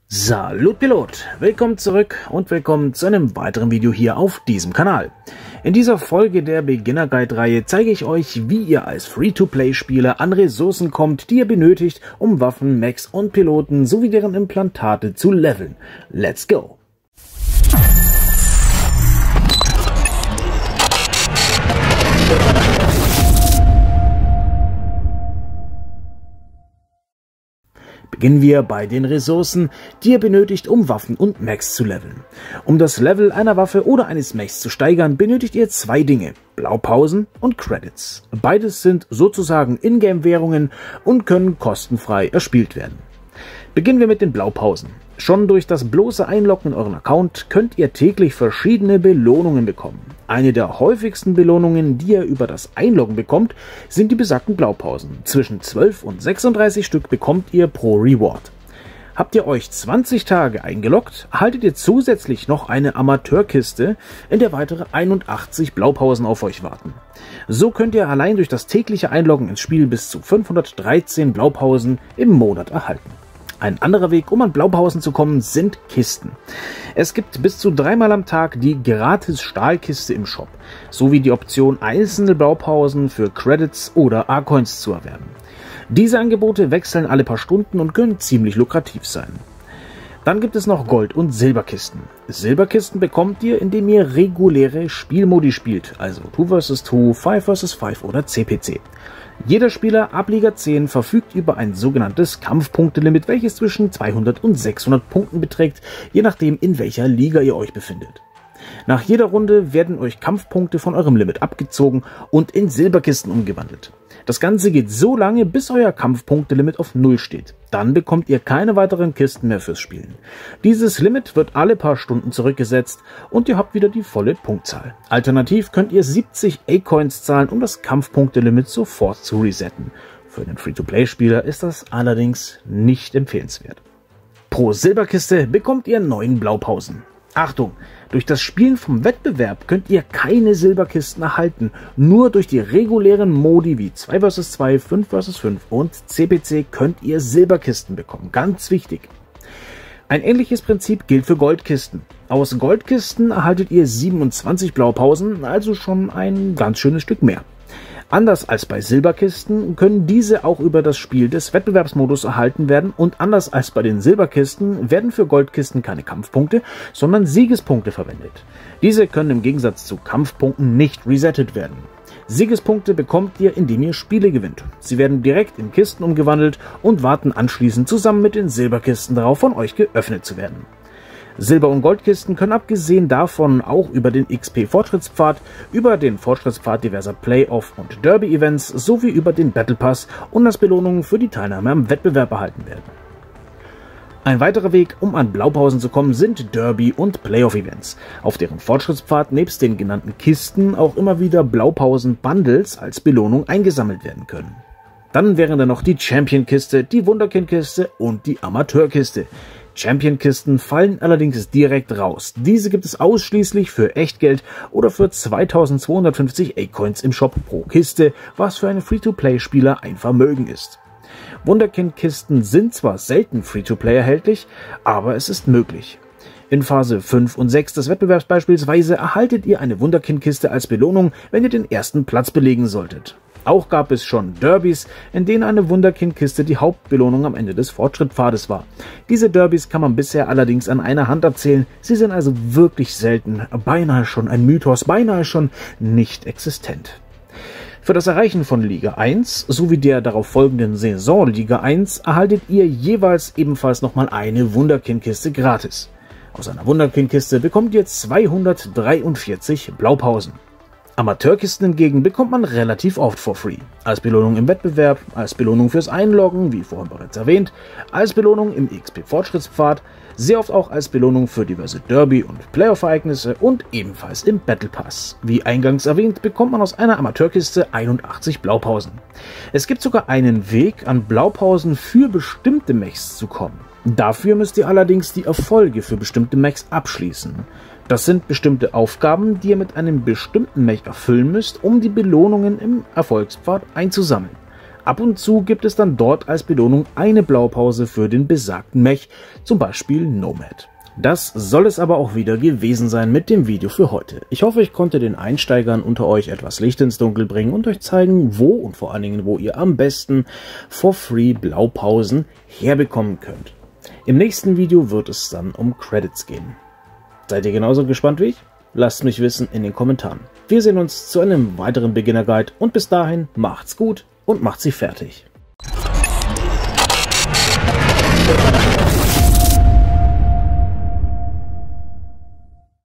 Salut Pilot, willkommen zurück und willkommen zu einem weiteren Video hier auf diesem Kanal. In dieser Folge der Beginner Guide Reihe zeige ich euch, wie ihr als Free-to-Play-Spieler an Ressourcen kommt, die ihr benötigt, um Waffen, Mechs und Piloten sowie deren Implantate zu leveln. Let's go! Beginnen wir bei den Ressourcen, die ihr benötigt, um Waffen und Mechs zu leveln. Um das Level einer Waffe oder eines Mechs zu steigern, benötigt ihr zwei Dinge: Blaupausen und Credits. Beides sind sozusagen Ingame-Währungen und können kostenfrei erspielt werden. Beginnen wir mit den Blaupausen. Schon durch das bloße Einloggen in euren Account könnt ihr täglich verschiedene Belohnungen bekommen. Eine der häufigsten Belohnungen, die ihr über das Einloggen bekommt, sind die besagten Blaupausen. Zwischen 12 und 36 Stück bekommt ihr pro Reward. Habt ihr euch 20 Tage eingeloggt, erhaltet ihr zusätzlich noch eine Amateurkiste, in der weitere 81 Blaupausen auf euch warten. So könnt ihr allein durch das tägliche Einloggen ins Spiel bis zu 513 Blaupausen im Monat erhalten. Ein anderer Weg, um an Blaupausen zu kommen, sind Kisten. Es gibt bis zu 3-mal am Tag die gratis Stahlkiste im Shop, sowie die Option, einzelne Blaupausen für Credits oder A-Coins zu erwerben. Diese Angebote wechseln alle paar Stunden und können ziemlich lukrativ sein. Dann gibt es noch Gold- und Silberkisten. Silberkisten bekommt ihr, indem ihr reguläre Spielmodi spielt, also 2 vs 2, 5 vs 5 oder CPC. Jeder Spieler ab Liga 10 verfügt über ein sogenanntes Kampfpunktelimit, welches zwischen 200 und 600 Punkten beträgt, je nachdem in welcher Liga ihr euch befindet. Nach jeder Runde werden euch Kampfpunkte von eurem Limit abgezogen und in Silberkisten umgewandelt. Das Ganze geht so lange, bis euer Kampfpunktelimit auf 0 steht. Dann bekommt ihr keine weiteren Kisten mehr fürs Spielen. Dieses Limit wird alle paar Stunden zurückgesetzt und ihr habt wieder die volle Punktzahl. Alternativ könnt ihr 70 A-Coins zahlen, um das Kampfpunktelimit sofort zu resetten. Für einen Free-to-Play-Spieler ist das allerdings nicht empfehlenswert. Pro Silberkiste bekommt ihr 9 Blaupausen. Achtung! Durch das Spielen vom Wettbewerb könnt ihr keine Silberkisten erhalten. Nur durch die regulären Modi wie 2 vs 2, 5 vs 5 und CPC könnt ihr Silberkisten bekommen. Ganz wichtig. Ein ähnliches Prinzip gilt für Goldkisten. Aus Goldkisten erhaltet ihr 27 Blaupausen, also schon ein ganz schönes Stück mehr. Anders als bei Silberkisten können diese auch über das Spiel des Wettbewerbsmodus erhalten werden und anders als bei den Silberkisten werden für Goldkisten keine Kampfpunkte, sondern Siegespunkte verwendet. Diese können im Gegensatz zu Kampfpunkten nicht resettet werden. Siegespunkte bekommt ihr, indem ihr Spiele gewinnt. Sie werden direkt in Kisten umgewandelt und warten anschließend zusammen mit den Silberkisten darauf, von euch geöffnet zu werden. Silber- und Goldkisten können abgesehen davon auch über den XP-Fortschrittspfad, über den Fortschrittspfad diverser Playoff- und Derby-Events sowie über den Battle Pass und als Belohnung für die Teilnahme am Wettbewerb erhalten werden. Ein weiterer Weg, um an Blaupausen zu kommen, sind Derby- und Playoff-Events, auf deren Fortschrittspfad nebst den genannten Kisten auch immer wieder Blaupausen-Bundles als Belohnung eingesammelt werden können. Dann wären da noch die Champion-Kiste, die Wunderkind-Kiste und die Amateur-Kiste. Champion-Kisten fallen allerdings direkt raus. Diese gibt es ausschließlich für Echtgeld oder für 2250 A-Coins im Shop pro Kiste, was für einen Free-to-Play-Spieler ein Vermögen ist. Wunderkind-Kisten sind zwar selten Free-to-Play erhältlich, aber es ist möglich. In Phase 5 und 6 des Wettbewerbs beispielsweise erhaltet ihr eine Wunderkind-Kiste als Belohnung, wenn ihr den ersten Platz belegen solltet. Auch gab es schon Derbys, in denen eine Wunderkind-Kiste die Hauptbelohnung am Ende des Fortschrittspfades war. Diese Derbys kann man bisher allerdings an einer Hand abzählen, sie sind also wirklich selten, beinahe schon ein Mythos, beinahe schon nicht existent. Für das Erreichen von Liga 1 sowie der darauf folgenden Saison Liga 1 erhaltet ihr jeweils ebenfalls nochmal eine Wunderkind-Kiste gratis. Aus einer Wunderkind-Kiste bekommt ihr 243 Blaupausen. Amateurkisten hingegen bekommt man relativ oft for free. Als Belohnung im Wettbewerb, als Belohnung fürs Einloggen, wie vorhin bereits erwähnt, als Belohnung im XP-Fortschrittspfad, sehr oft auch als Belohnung für diverse Derby- und Playoff-Ereignisse und ebenfalls im Battle Pass. Wie eingangs erwähnt, bekommt man aus einer Amateurkiste 81 Blaupausen. Es gibt sogar einen Weg, an Blaupausen für bestimmte Mechs zu kommen. Dafür müsst ihr allerdings die Erfolge für bestimmte Mechs abschließen. Das sind bestimmte Aufgaben, die ihr mit einem bestimmten Mech erfüllen müsst, um die Belohnungen im Erfolgspfad einzusammeln. Ab und zu gibt es dann dort als Belohnung eine Blaupause für den besagten Mech, zum Beispiel Nomad. Das soll es aber auch wieder gewesen sein mit dem Video für heute. Ich hoffe, ich konnte den Einsteigern unter euch etwas Licht ins Dunkel bringen und euch zeigen, wo und vor allen Dingen, wo ihr am besten for free Blaupausen herbekommen könnt. Im nächsten Video wird es dann um Credits gehen. Seid ihr genauso gespannt wie ich? Lasst mich wissen in den Kommentaren. Wir sehen uns zu einem weiteren Beginner Guide und bis dahin macht's gut und macht sie fertig.